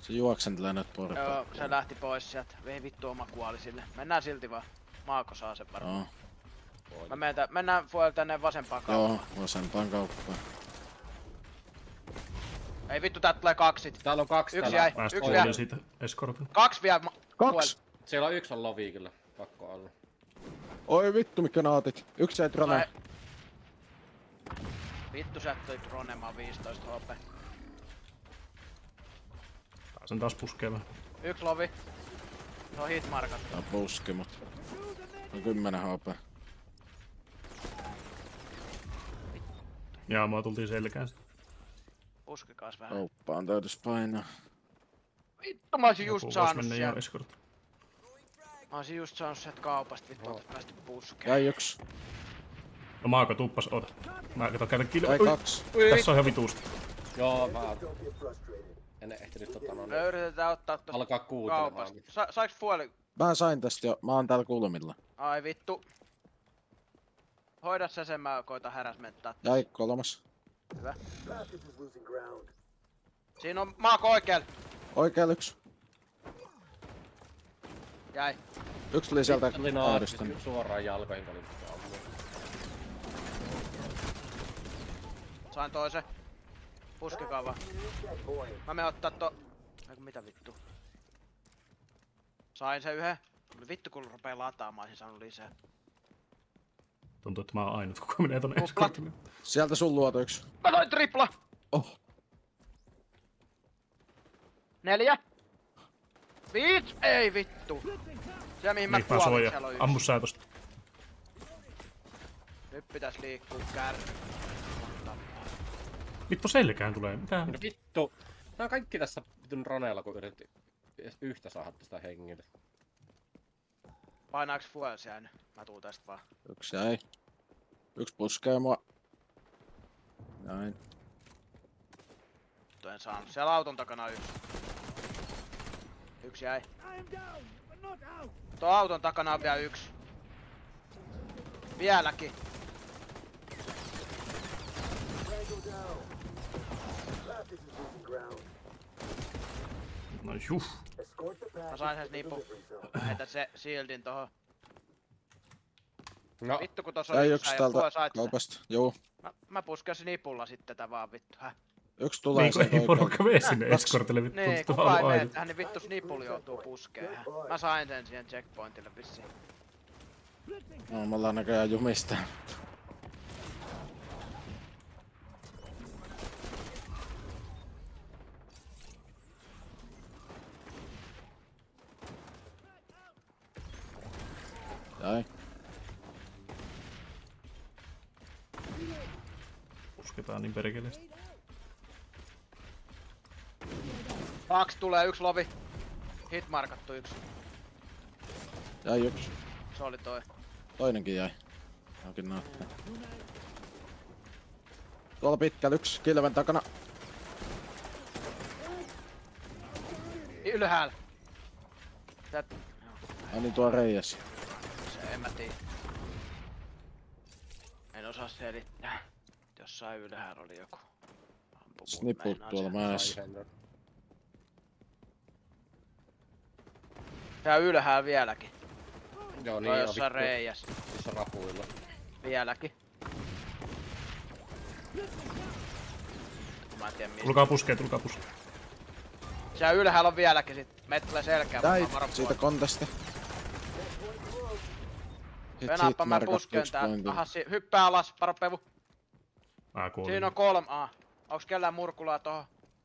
Se juoksentelee nyt porpaa. Joo, se lähti pois sieltä. Vei vittu oma kuoli sille. Mennään silti vaan. Maako saa sen varmaan. Joo. Mennään Fuel tänne vasempaan kauppaan. Joo, vasempaan kauppaan. Ei vittu, täältä tulee kaksi. Täällä on kaksi. Yksi täällä. jäi. Yksi jäi. Siitä eskortin. Kaksi vielä. Kaksi! Siellä on yksi on lovi kyllä. Pakko olla. Oi vittu mikä naatit. Yksi jäi drone. Vittu sä toi drone, mä oon 15 HP. Pääsen taas puskemaan. Yksi lovi. Se on hitmarkat. Tää puski mut. On 10 HP. Jaa, mua tultiin selkään sit. Puskikaas vähän. Kauppaan täytys painaa. Vittu mä oisin just Joku vois saanut mennä jo sieltä. eskortin. Mä oisin just saanut sieltä kaupasta. Vittu oltais päästy puskeen. Jäi yks. No Maako tuppas, oota. Mä katon käytän Jäi Ui, kaksi. tässä on ihan vituusti. Joo, mä en ehtinyt Me yritetään ottaa tosta alkaa kaupasta. kuuntelemaan. Saiks Fueli? Mä sain tästä jo. Mä oon täällä kulmilla. Ai vittu. Hoida se sen, mä koitan häräsmenttaa. Jäi kolmas. Hyvä. Siinä on Maako oikeel. Oikealla yks. Jäi. Yks tuli sieltä Oli aarista. suoraan jalkoihin, kun oli ammua. Sain toisen. Puskekaa vaan. Mä menen ottaa Eiku mitä vittu. Sain sen yhden. Vittu kun rupee lataamaan, olisin saanut lisää. Tuntuu, että mä oon ainut, kuka menee tonne Kuplat. eskortille. Sieltä sun luoto yks. Mä toin tripla! Oh. 4. 5. Ei vittu. Siellä mihin mä Niin, mä kuolin, soin siellä on ja yksi. ammu sä tosta. Nyt pitäis liikkuu kärry. Vittu selkään tulee, mitä? No vittu. Tää on kaikki tässä vitun raneella, kun yritti yhtä saada tästä hengille. Painaaks Fuels jäänyt? Mä tuun tästä vaan. Yksi jäi. Yksi puskee mua. Näin. Vittu en saanut. Siellä auton takana on yksi. Yksi jäi. Tuo auton takana on vielä yksi. Vieläkin. No juh. Mä sain sen nipu. Heitä se shieldin tohon. No, Vittu kun tossa on Jäi yksi yksi ja täältä Fuel sait sen. kaupasta. Juu. Mä puskesin nipulla sitten tätä vaan vittu. Häh? Yksi tulee Niin kuin sieltä ei porukka oikealta. mene sinne Kaksi. eskortille, vittu. Niin, Tuntuu kukaan ei vaan mene ainut. tähän, niin vittu snipuli joutuu puskeen. Häh? Mä sain sen siihen checkpointille vissiin. No, me ollaan näköjään jumista. Jäi. Pusketaan niin perkeleesti. 2 tulee, 1 lovi. Hit markattu 1. Jäi yksi. Se oli toi. Toinenkin jäi. Onkin naattia. Tuolla pitkällä yksi kilven takana. Ylhäällä. Ai niin tuo reijäs. Se en mä tiedä. En osaa selittää. Jossain ylhäällä oli joku. Sniput tuolla mäessä. Ja ylhäällä vieläkin. Joo, Toi niin on jossain reijäs. Missä rapuilla. Vieläkin. Mä en tiedä mistä. Tulkaa puskee, tulkaa puskee. Siellä ylhäällä on vieläkin sit. Meitä tulee selkää. Jäi siitä kontesta. Venaappa mä puskeen tää. Aha, hyppää alas, paro pevu. Mä kuulin. Siinä on 3. Onks kellään murkulaa tohon?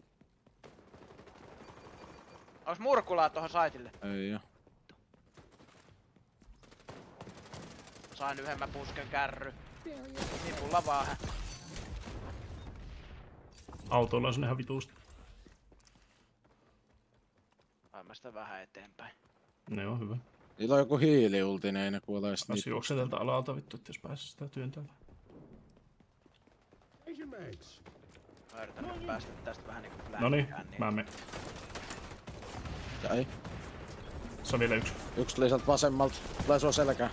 Onks murkulaa tohon saitille? Ei oo. Sain yhden, mä pusken kärry. Nipulla vaan. Autoilla on sinne ihan vituusti. Sain mä sitä vähän eteenpäin. Ne on hyvä. Niillä on joku hiiliultinen, ei ne kuolee Pääsi snipusta. juoksee tältä alalta vittu, et jos pääsis sitä työntämään. Mä yritän nyt päästä tästä vähän niinku Noniin, lähtekään, mä menen. Jäi. Se on vielä yksi. Yksi tuli sieltä vasemmalta. Tulee sua selkään.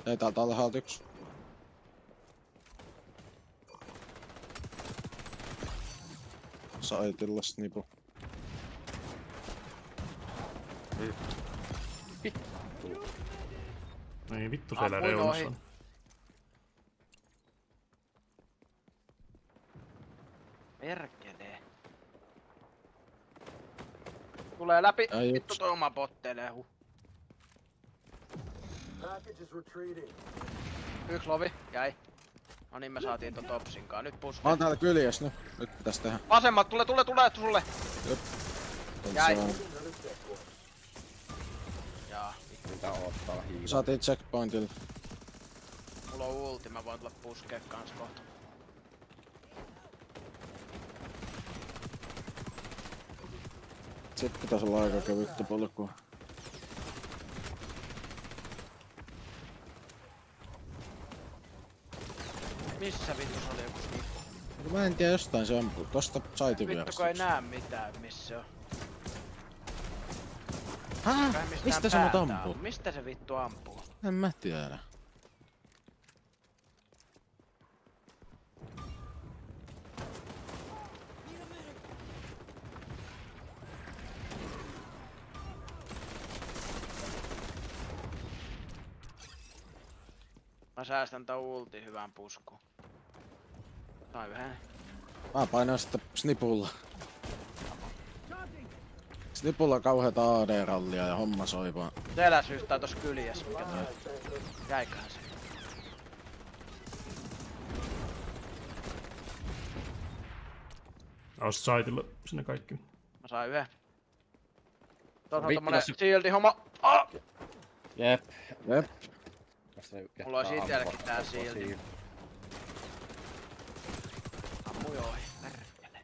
Ei täältä alhaalta yksi. Saitilla snipu. Ei vittu siellä Ammuin reunassa ohi. on. Perkelee. Tulee läpi. Ai Vittu yksi. toi oma botteilee. Yksi lovi. Jäi. No niin me saatiin ton topsinkaan. Nyt Mä puske. oon täällä kyljessä nyt. Nyt pitäis tehdä. Vasemmat, tule sulle. Jäi. Jaa. Mitä odottaa hiilaa. Saatiin checkpointille. Mulla on ulti, mä voin tulla puskee kans kohta. Sit pitäis olla aika kevyttä polkua. Missä vitus oli joku snipu? Mä en tiedä, jostain se ampuu. Tosta saitin Vittu vierestä. kun ei näe mitään missä se on. Häh? Kai mistään Mistä se mut päältä ampuu? on. Mistä se vittu ampuu? En mä tiedä. Mä säästän tän ultin hyvän puskuun. Tai yhden. Mä painan sitten snipulla. Snipulla kauheeta AD-rallia ja homma soi vaan. Seläs yhtään tossa kyljessä, mikä toi. Jäiköhän se. Ois saitilla sinne kaikki. Mä sain yhden. Tuossa on Vittu, tommonen tässä- shieldi homma. Ah! Jep. Jep. Mulla olisi itelläkin tää silti. Ammui ohi. Perkele.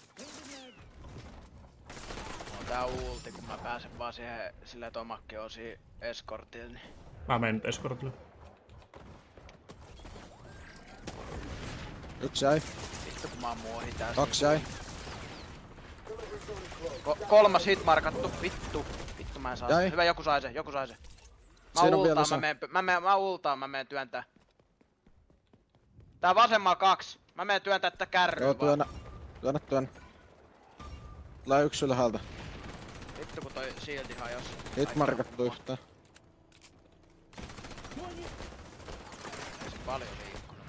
Mulla on tää ulti, kun mä pääsen vaan siihen silleen, että omakki on siinä eskortilla, niin Mä menen nyt eskortille. Yksi jäi. vittu kun mä ammun ohi tää. Kaksi jäi. Kolmas hit markattu. Vittu. Vittu mä en saa Jäi. sen. Hyvä, joku sai se. Mä Siinä on vielä ultaan, mä menen työntää. Tää vasemmalla 2. Mä menen työntää tätä kärryä Joo, vaan. työnnä. Tulee yksi ylhäältä. Vittu kun toi shieldi hajos. Hit markattu yhtään. Ei se paljon liikkunut.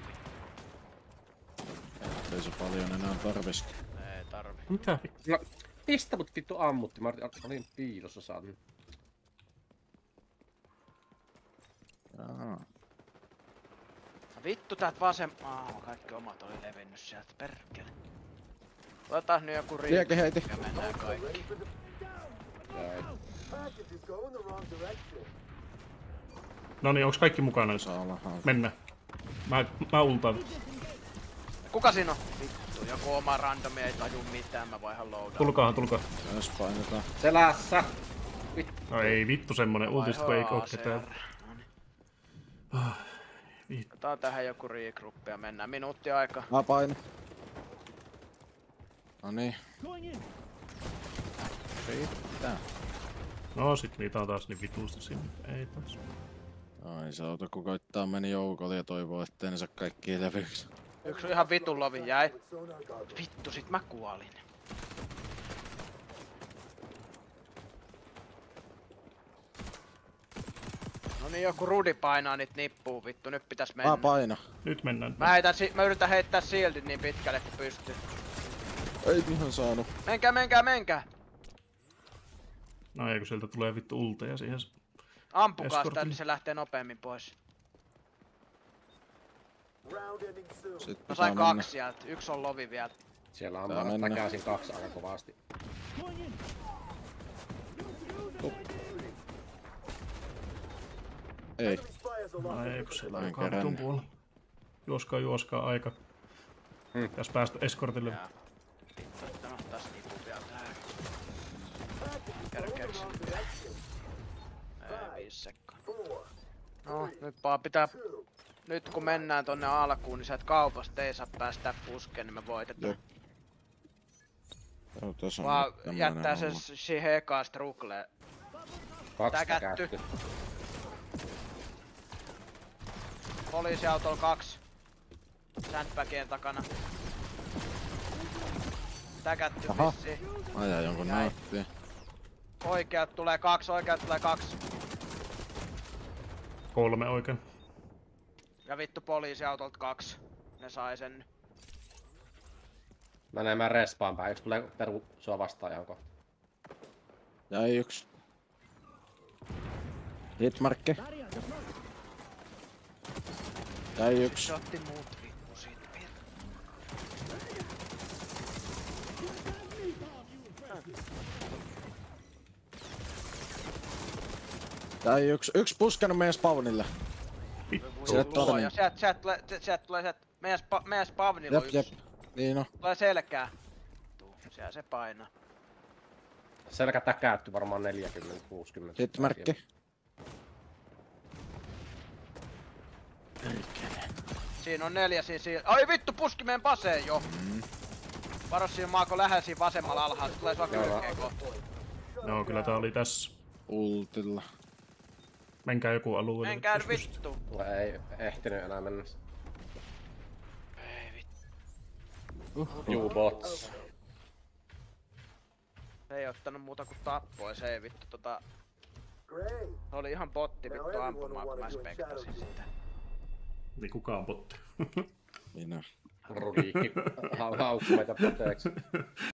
Ei se paljon enää tarviskin. Ei tarvi. Mitä vittu? No, mistä mut vittu ammutti? Mä olin piilossa saanut. Jaa. Vittu täältä kaikki omat oli levinnyt sieltä, perkele. Otetaan nyt joku Lieke heiti. ja mennään kaikki. Jäi. Noniin, onks kaikki mukana nyt? Saa olla halpa. Mennään. Mä ultaan. Kuka siinä on? Vittu, joku oma randomi ei taju mitään, mä vaihan loadaan. Tulkaa. Jos painetaan. Selässä! No ei vittu semmonen ultis, kun ei oo ketään. Otetaan tähän joku regruppi ja mennään minuutti aikaa. Mä painan. Noniin. Riittää. No sit niitä on taas niin vituusti sinne. Ei taas. Ai se auto kun koittaa meni joukolle ja toivoo ettei ne saa kaikkia levyksi. Yksi ihan vitun lovi jäi. Vittu, sit mä kuolin. No niin, joku rudi painaa niitä nippuu, vittu, nyt pitäis mennä. Mä painan. Nyt mennään. Mä yritän heittää shieldin niin pitkälle kun pystyy. Ei ihan saanut. Menkää! No ei kun sieltä tulee vittu ulteja siihen. Ampukaa sitä, Escortille. niin se lähtee nopeammin pois. Sitten Mä pitää sain mennä. 2 sieltä, yksi on lovi vielä. Siellä on Tää taas mennä. takaisin 2 aika kovasti. Ei. No ei kun siellä on Näin joka vitun kerännyt. puolella. Juoskaa aika. Pitäis päästä eskortille. Jaa. Vittu, että ottais nipun vielä tähän. Kerkeeks nyt vielä? Ei 5 sekkaa. No, nyt vaan pitää... Nyt kun mennään tonne alkuun, niin sieltä kaupasta ei saa päästä puskeen, niin me voitetaan. Joo, tässä on Vaan nyt tämmönen jättää se homma. siihen ekaan strukleen. 2 Täkätty. täkätty. Poliisiautolla 2. Sandbagien takana. Täkätty Aha. vissiin. Ajaa jonkun Jäi. nauttia. Oikeat tulee 2, oikeat tulee 2. 3 oikein. Ja vittu poliisiautolta 2. Ne sai sen. Mä respaan päin. Yks tulee peru sua vastaan ihan kohta. Jäi yks. Hitmarkki. Jäi yks. Se otti muut vittu siitä. Jäi yks. Yks puskenut meidän spawnille. Sille tuota niin. Sieltä tulee meidän spawnilla on Jep, jep. yksi. Niin on. Tulee selkää. Siellä se painaa. Selkä täkäätty varmaan 40-60. Hitmarkki. Siinä on 4 siinä. Ai vittu, puski meidän paseen jo. Varo siinä Maako lähellä siinä vasemmalla alhaalla. Se tulee sua kylkeen kohta. No kyllä tää oli tässä. Ultilla. Menkää joku alue. Menkää vittu. Ei ehtinyt enää mennä. Ei vittu. You bots. Se ei ottanut muuta kuin tappoi. Se ei vittu Se oli ihan botti vittu ampumaan kun mä spektasin sitä. Niin kuka on botti? Minä. Rudiikki haukku meitä poteeksi.